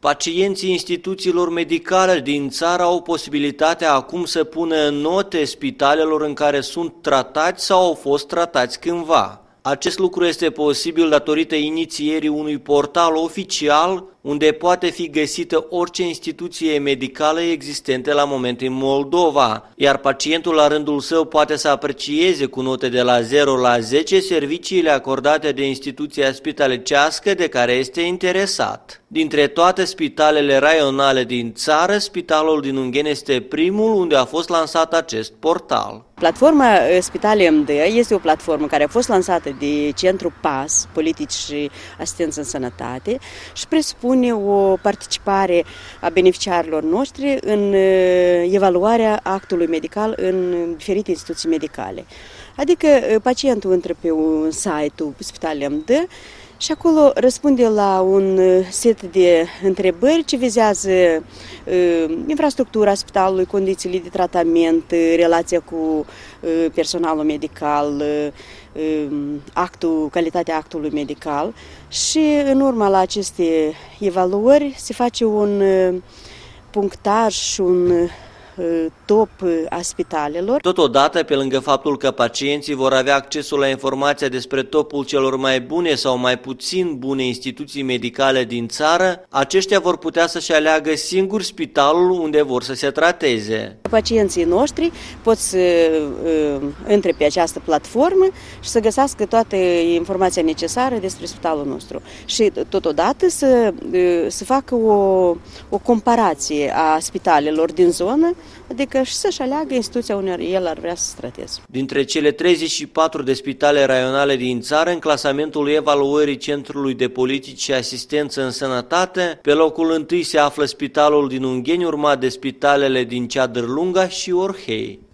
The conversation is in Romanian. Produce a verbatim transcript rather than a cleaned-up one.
Pacienții instituțiilor medicale din țară au posibilitatea acum să pună note spitalelor în care sunt tratați sau au fost tratați cândva. Acest lucru este posibil datorită inițierii unui portal oficial unde poate fi găsită orice instituție medicală existentă la moment în Moldova, iar pacientul la rândul său poate să aprecieze cu note de la zero la zece serviciile acordate de instituția spitalecească de care este interesat. Dintre toate spitalele raionale din țară, Spitalul din Ungheni este primul unde a fost lansat acest portal. Platforma Spitale M D este o platformă care a fost lansată de Centrul P A S, Politici și Asistență în Sănătate, și presupune o participare a beneficiarilor noștri în evaluarea actului medical în diferite instituții medicale. Adică pacientul intră pe un site-ul Spitale M D și acolo răspunde la un set de întrebări ce vizează uh, infrastructura spitalului, condițiile de tratament, relația cu uh, personalul medical, uh, actul, calitatea actului medical și în urma la aceste evaluări se face un uh, punctaj și un uh, top a spitalelor. Totodată, pe lângă faptul că pacienții vor avea accesul la informația despre topul celor mai bune sau mai puțin bune instituții medicale din țară, aceștia vor putea să-și aleagă singur spitalul unde vor să se trateze. Pacienții noștri pot să uh, intre pe această platformă și să găsească toată informația necesară despre spitalul nostru. Și totodată să, uh, să facă o, o comparație a spitalelor din zonă, adică și să-și aleagă instituția unde el ar vrea să se trateze. Dintre cele treizeci și patru de spitale raionale din țară, în clasamentul evaluării Centrului de Politici și Asistență în Sănătate, pe locul întâi se află Spitalul din Ungheni, urmat de spitalele din Ceadrlunga și Orhei.